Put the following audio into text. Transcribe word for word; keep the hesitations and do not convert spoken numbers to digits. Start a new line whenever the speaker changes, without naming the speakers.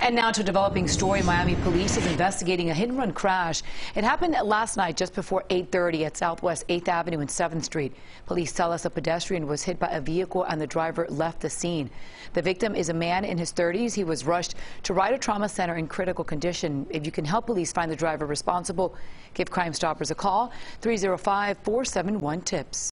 And now to a developing story. Miami police is investigating a hit-and-run crash. It happened last night just before eight thirty at Southwest eighth Avenue and seventh Street. Police tell us a pedestrian was hit by a vehicle and the driver left the scene. The victim is a man in his thirties. He was rushed to Ryder Trauma Center in critical condition. If you can help police find the driver responsible, give Crime Stoppers a call, three oh five, four seven one, TIPS.